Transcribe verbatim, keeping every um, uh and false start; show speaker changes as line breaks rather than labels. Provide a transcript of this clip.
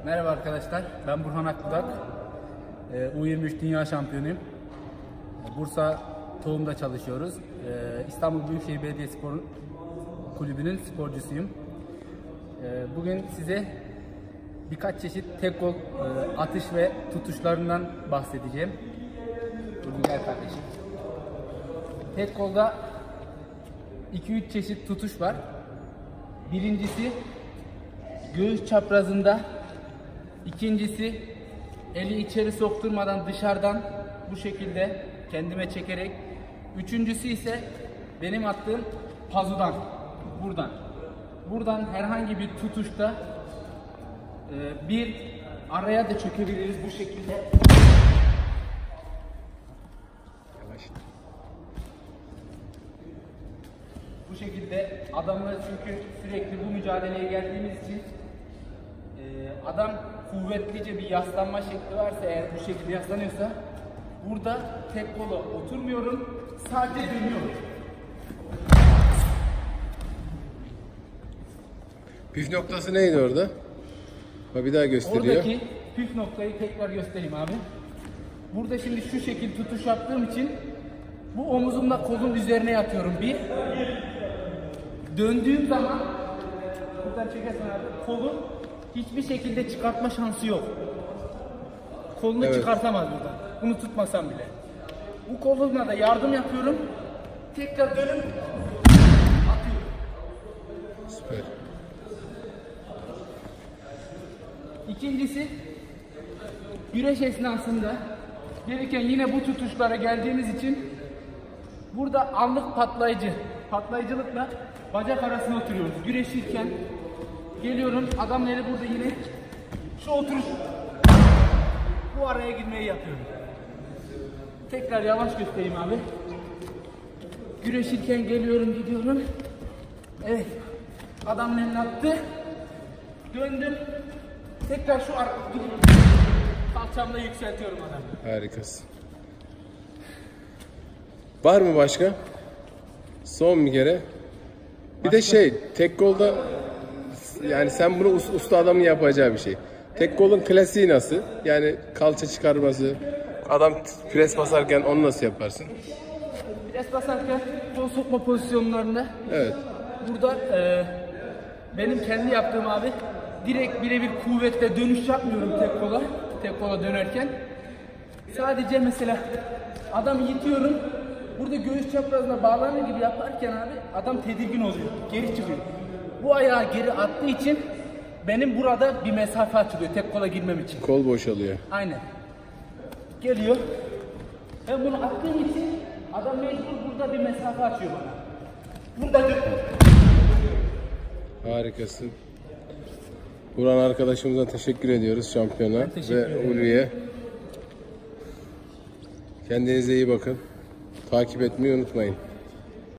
Merhaba arkadaşlar, ben Burhan Akbudak. U yirmi üç Dünya Şampiyonuyum. Bursa Tohum'da çalışıyoruz. İstanbul Büyükşehir Belediyespor Kulübü'nün sporcusuyum. Bugün size birkaç çeşit tek kol atış ve tutuşlarından bahsedeceğim. Bugün gel kardeşim. Tek kolda iki üç çeşit tutuş var. Birincisi göğüs çaprazında, ikincisi eli içeri sokturmadan dışarıdan bu şekilde kendime çekerek, üçüncüsü ise benim attığım pazudan, buradan. Buradan herhangi bir tutuşta e, bir araya da çökebiliriz bu şekilde. Yavaş. Bu şekilde adamı, çünkü sürekli bu mücadeleye geldiğimiz için e, adam kuvvetlice bir yaslanma şekli varsa, eğer bu şekilde yaslanıyorsa, burada tek kola oturmuyorum, sadece dönüyorum.
Püf noktası neydi orada? Ha, bir daha gösteriyor.
Oradaki püf noktayı tekrar göstereyim abi. Burada şimdi şu şekil tutuş yaptığım için bu omuzumla kolun üzerine yatıyorum. Bir. Döndüğüm zaman buradan çekersen abi, kolun hiçbir şekilde çıkartma şansı yok. Kolunu evet. çıkartamaz buradan. Bunu tutmasam bile. Bu kolumla da yardım yapıyorum. Tekrar dönüp atıyorum.
Süper.
İkincisi, güreş esnasında gelirken yine bu tutuşlara geldiğimiz için burada anlık patlayıcı, patlayıcılıkla bacak arasına oturuyoruz. Güreşirken geliyorum, adamın eli burada, yine şu oturuş, bu araya girmeyi yapıyorum. Tekrar yavaş göstereyim abi. Güreşirken geliyorum, gidiyorum. Evet, adamın elini attı, döndüm. Tekrar şu arka kalçamla yükseltiyorum adamı.
Harikasın. Var mı başka? Son bir kere. Bir başka? De şey, tek kolda, yani sen bunu usta adamın yapacağı bir şey. Tek kolun klasiği nasıl? Yani kalça çıkarması, adam pres basarken onu nasıl yaparsın?
Pres basarken kol sokma pozisyonlarında.
Evet.
Burada e, benim kendi yaptığım abi, direkt birebir kuvvetle dönüş yapmıyorum tek kola, tek kola dönerken. Sadece mesela adamı yitiyorum, burada göğüs çaprazına bağlanır gibi yaparken abi, adam tedirgin oluyor, geri çıkıyor. Bu ayağı geri attığı için benim burada bir mesafe açılıyor tek kola girmem için.
Kol boşalıyor.
Aynen. Geliyor. Ben bunu attığım için adam mecbur burada bir mesafe açıyor bana. Burada dur.
Harikasın. Burhan arkadaşımıza teşekkür ediyoruz, şampiyona ve Ulvi'ye. Kendinize iyi bakın. Takip etmeyi unutmayın.